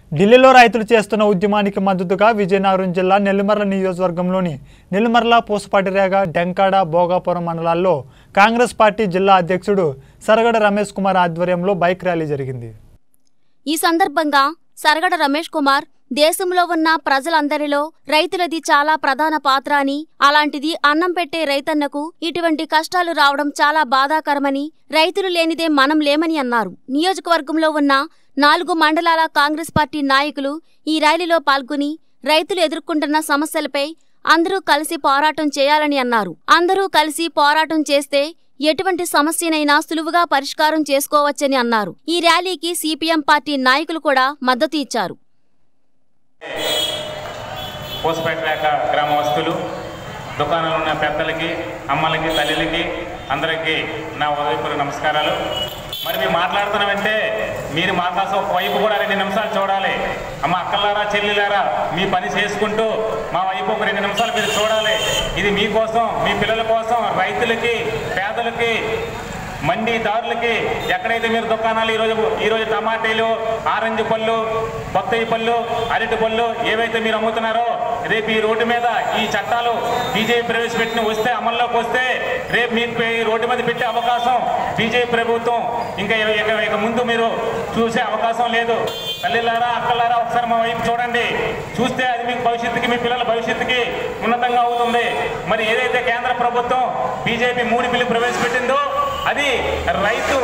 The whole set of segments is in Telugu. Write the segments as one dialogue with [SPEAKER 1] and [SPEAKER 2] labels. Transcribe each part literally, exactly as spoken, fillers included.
[SPEAKER 1] ఢిల్లీలో రైతులు చేస్తున్న ఉద్యమానికి మద్దతుగా విజయనగరం జిల్లా నెల్లిమర్ల నియోజకవర్గంలోని నెల్లిమర్ల పూసపాటిరేగ డెంకాడ భోగాపురం మండలాల్లో కాంగ్రెస్ పార్టీ జిల్లా అధ్యక్షుడు సరగడ రమేష్ కుమార్ ఆధ్వర్యంలో బైక్ ర్యాలీ జరిగింది।
[SPEAKER 2] ఈ సందర్భంగా సరగడ రమేష్ కుమార్ దేశంలో ఉన్న ప్రజలందరిలో రైతులది చాలా ప్రధాన పాత్ర అని, అలాంటిది అన్నం పెట్టే రైతన్నకు ఇటువంటి కష్టాలు రావడం చాలా బాధాకరమని, రైతులు లేనిదే మనం లేమని అన్నారు। నియోజకవర్గంలో ఉన్న నాలుగు మండలాల కాంగ్రెస్ పార్టీ నాయకులు ఈ ర్యాలీలో పాల్గొని రైతులు ఎదుర్కొంటున్న సమస్యలపై అందరూ కలిసి పోరాటం చేయాలని అన్నారు। అందరూ కలిసి పోరాటం చేస్తే ఎటువంటి సమస్యనైనా సులువుగా పరిష్కారం చేసుకోవచ్చని అన్నారు। ఈ ర్యాలీకి సిపిఎం పార్టీ నాయకులు కూడా మద్దతు ఇచ్చారు।
[SPEAKER 3] పూసపాటిరేగ గ్రామస్తులు, దుకాణాలు ఉన్న పెద్దలకి, అమ్మలకి, తల్లిలకి అందరికీ నా ఉదయపూర్వక నమస్కారాలు। మరి మేము మాట్లాడుతున్నామంటే మీరు మా కోసం ఒక వైపు కూడా రెండు నిమిషాలు చూడాలి। అమ్మ అక్కలారా, చెల్లిలారా, మీ పని చేసుకుంటూ మా వైపు ఒక రెండు నిమిషాలు మీరు చూడాలి। ఇది మీకోసం, మీ పిల్లల కోసం, రైతులకి, పేదలకి, మండీదారులకి, ఎక్కడైతే మీరు దుకాణాలు ఈరోజు ఈరోజు టమాటీలు, ఆరెంజ్ పళ్ళు, బొత్తాయి పళ్ళు, అరటి పళ్ళు ఏవైతే మీరు అమ్ముతున్నారో రేపు ఈ రోడ్డు మీద ఈ చట్టాలు బీజేపీ ప్రవేశపెట్టిన వస్తే, అమల్లోకి వస్తే రేపు మీకు ఈ రోడ్డు మీద పెట్టే అవకాశం బీజేపీ ప్రభుత్వం ఇంకా ఇక ముందు మీరు చూసే అవకాశం లేదు। తల్లిలారా, అక్కలారా, ఒకసారి మా వైపు చూడండి। చూస్తే అది మీకు భవిష్యత్తుకి, మీ పిల్లల భవిష్యత్తుకి ఉన్నతంగా అవుతుంది। మరి ఏదైతే కేంద్ర ప్రభుత్వం బీజేపీ మూడు బిల్లు ప్రవేశపెట్టిందో అది రైతు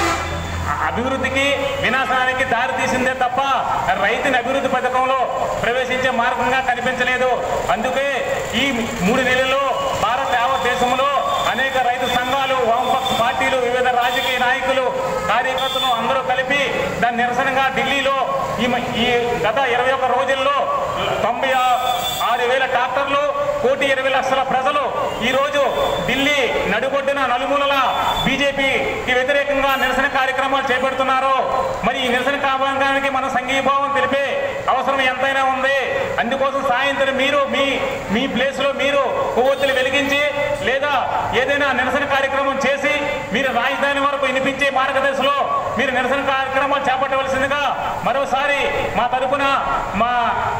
[SPEAKER 3] అభివృద్ధికి, వినాశనానికి దారి తీసిందే తప్ప రైతుని అభివృద్ధి పథకంలో ప్రవేశించే మార్గంగా కనిపించలేదు। అందుకే ఈ మూడు నెలల్లో భారత యావత్ దేశంలో అనేక రైతు సంఘాలు, వామపక్ష పార్టీలు, వివిధ రాజకీయ నాయకులు, కార్యకర్తలు అందరూ కలిపి దాని నిరసనగా ఢిల్లీలో ఈ ఈ గత ఇరవై ఒక్క రోజుల్లో తొంభై ఆరు వేల ట్రాక్టర్లు, కోటి ఇరవై లక్షల ప్రజలు ఈరోజు ఢిల్లీ నడుబొడ్డున నలుమూలల బీజేపీకి వ్యతిరేకంగా నిరసన కార్యక్రమాలు చేపడుతున్నారు। మరి ఈ నిరసన కార్యక్రమానికి మన సంఘీభావం తెలిపే అవసరం ఎంతైనా ఉంది। అందుకోసం సాయంత్రం మీరు మీ మీ ప్లేస్లో మీరు కొవ్వొత్తులు వెలిగించి లేదా ఏదైనా నిరసన కార్యక్రమం చేసి మీరు రాజధాని వరకు వినిపించే మార్గదర్శిలో మీరు నిరసన కార్యక్రమాలు చేపట్టవలసిందిగా మరోసారి మా తరపున మా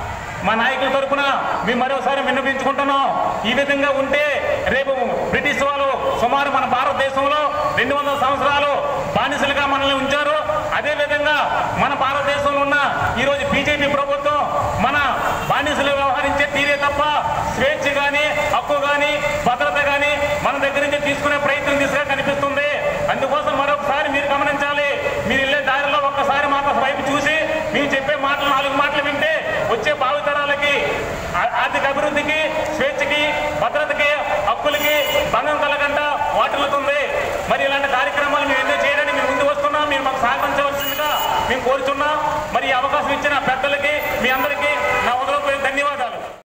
[SPEAKER 3] మా నాయకుల తరపున మేము మరోసారి విన్నపించుకుంటున్నాం। ఈ విధంగా ఉంటే రేపు బ్రిటిష్ వాళ్ళు సుమారు మన భారతదేశంలో రెండు వందల సంవత్సరాలు బానిసలుగా మనల్ని ఉంచారు। అదేవిధంగా మన భారతదేశంలో ఉన్న ఈరోజు బీజేపీ ప్రభుత్వం మన బానిసలు వ్యవహరించే తీరే తప్ప స్వేచ్ఛ కానీ, హక్కు కానీ, భద్రత కానీ మన దగ్గర నుంచి తీసుకునే ప్రయత్నం తీసుగా కనిపిస్తుంది। అందుకోసం మరొకసారి మీరు గమనించాలి। మీరు వెళ్ళే దారిలో ఒక్కసారి మాకు వైపు చూసి మేము చెప్పే మాటలు నాలుగు మాటలు వింటే వచ్చే భావితరాలకి, ఆర్థిక అభివృద్ధికి, స్వేచ్ఛకి, భద్రతకి, హక్కులకి భంగం కలగకుండా వాటిల్లుతుంది। మరి ఇలాంటి కార్యక్రమాలు మేము ఎన్నో చేయడానికి మేము ముందు వస్తున్నాం। మీరు మాకు సహకరించవలసిందిగా మేము కోరుచున్నాం। మరి ఈ అవకాశం ఇచ్చిన పెద్దలకి, మీ అందరికీ